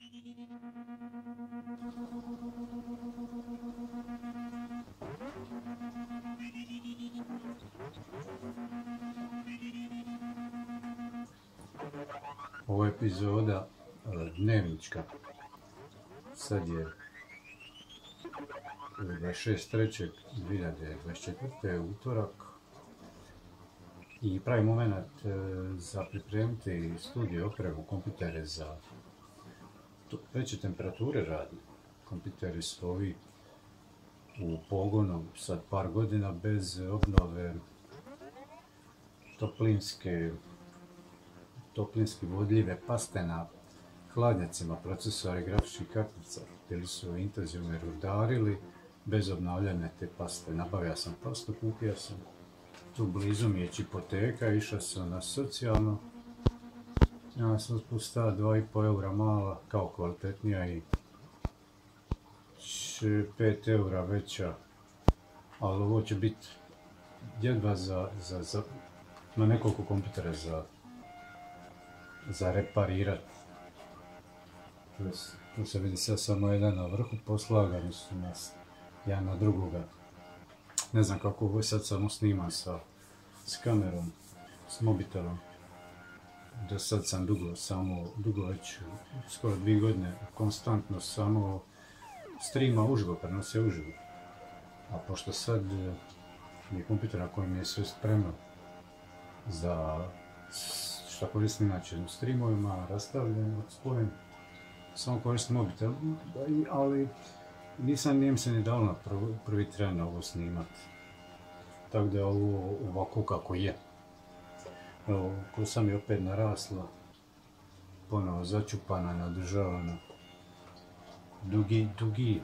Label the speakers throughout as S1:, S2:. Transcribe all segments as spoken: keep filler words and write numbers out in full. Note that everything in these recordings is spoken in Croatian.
S1: Ovo je epizoda dnevnička. Sad je dvadeset šestog trećeg dvije hiljade dvadeset četvrte. utorak i pravi moment za pripremiti studiju opremu, kompjutere za veće temperature radi. Kompjuteri su ovi u pogonu sad par godina bez obnove toplinske toplinski vodljive paste na hladnjacima procesora i grafičkih kartica. Bili su intenzivno rudarili bez obnavljanja te paste. Nabavio sam pastu, kupio sam. Tu blizu mi je čipoteka, išao sam na socijalno. Ja sam spustao dva i pol eura mala, kao kvalitetnija i pet eura veća. Ali ovo će biti jedva za, za, za na nekoliko kompjutera za za reparirat. Tu se vidi sad samo jedan na vrhu, poslagani su nas jedan na drugoga. Ne znam kako ovo sad samo snimam sa, s kamerom, s mobitelom. Do sad sam dugo, samo dugo već, skoro dvije godine, konstantno samo streama uživo, prenosio uživo. A pošto sad je kompjuter na kojem je sve spremno za što koristim inače u streamovima, rastavljeno, spojen, samo koristim mobitel, ali nisam nijem se ni dalo na prvi, prvi tren ovo snimat. Tako da je ovo ovako kako je. Evo, ko sam je opet narasla, ponovo začupana, nadržavana. Dugi, dugi,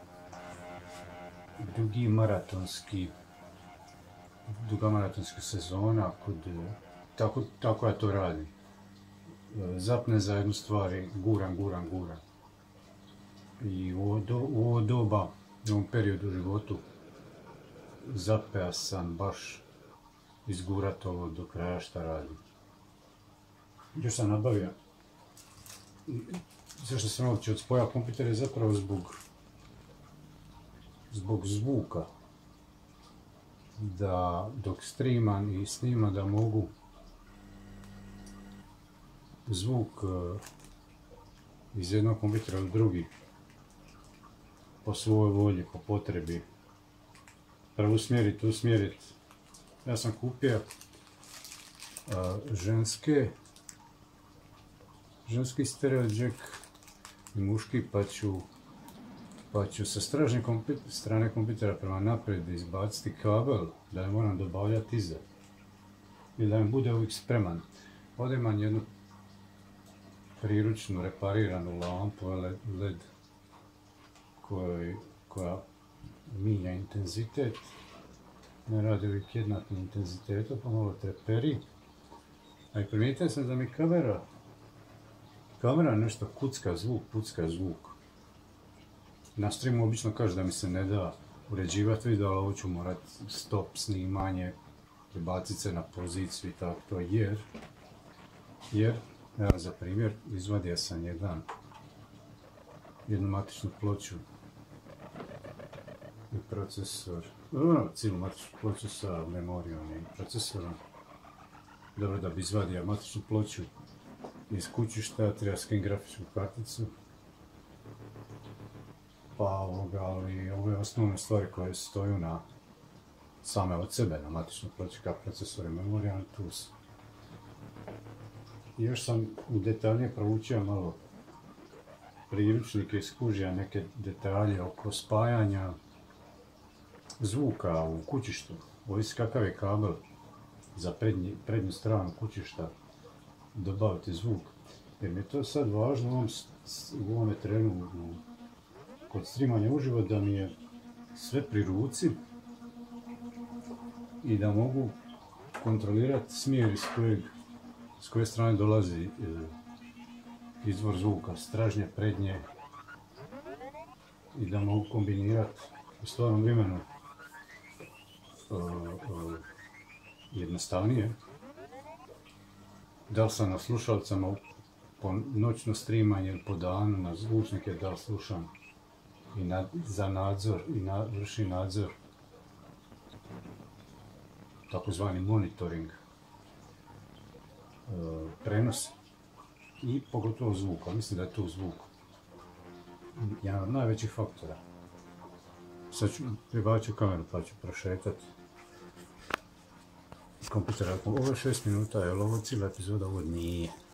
S1: dugi maratonski, duga maratonska sezona kod Tako, tako ja to radim. Zapne za jednu stvar i guram, guram, guram. I u ovo, do, u ovo doba, u ovom periodu u životu, zapea sam baš izgurat ovo do kraja šta radim. Još sam nabavio. Zašto sam uopće od spoja kompjutera je zapravo zbog, zbog zvuka. Da dok streamam i snimam da mogu zvuk iz jednog kompjutera u drugi po svojoj volji, po potrebi preusmjeriti, usmjeriti. Ja sam kupio ženske ženski stereo jack i muški, pa ću pa ću sa stražne kompjuter, strane kompjutera prema naprijed izbaciti kabel da ne moram dobavljati iza i da mi bude uvijek spreman. Ovdje imam jednu priručnu repariranu lampu led koj, koja mijenja intenzitet, ne radi uvijek jednakim intenzitetom, pa malo treperi. A i primijetio sam da mi kamera kamera nešto kucka zvuk, pucka zvuk. Na streamu obično kaže da mi se ne da uređivati video, ali ovo ću morat stop snimanje, prebaciti se na poziciju i tako to, jer jer evo za primjer, izvadio sam jedan, jednu matičnu ploču i procesor, no, cijelu matičnu ploču sa memorijom i procesorom. Dobro, da bi izvadio matičnu ploču iz kućišta, treba skinuti grafičku karticu. Pa ovoga, ali ove osnovne stvari koje stoju na same od sebe na matičnu ploču kao procesor i memorija, tu su. I još sam u detalje proučio malo priručnike i skužio neke detalje oko spajanja zvuka u kućištu. Ovisi kakav je kabel za prednji, prednju stranu kućišta dobaviti zvuk. Jer mi je to sad važno u ovom, u ovome trenu kod streamanja uživo da mi je sve pri ruci i da mogu kontrolirati smjer iz kojeg s koje strane dolazi e, izvor zvuka, stražnje, prednje, i da mogu kombinirati u stvarnom vremenu e, e, jednostavnije. Da li sam na slušalcama po noćno streamanje ili po danu na zvučnike da li slušam i na, za nadzor i na, vrši nadzor, takozvani monitoring, e, prenos i pogotovo zvuka. Mislim da je tu zvuk jedan od najvećih faktora. Sad ću pribaciti kameru pa ću prošetati kompjuter. Ovo je šest minuta, je li ovo cijela epizoda? Ovo nije.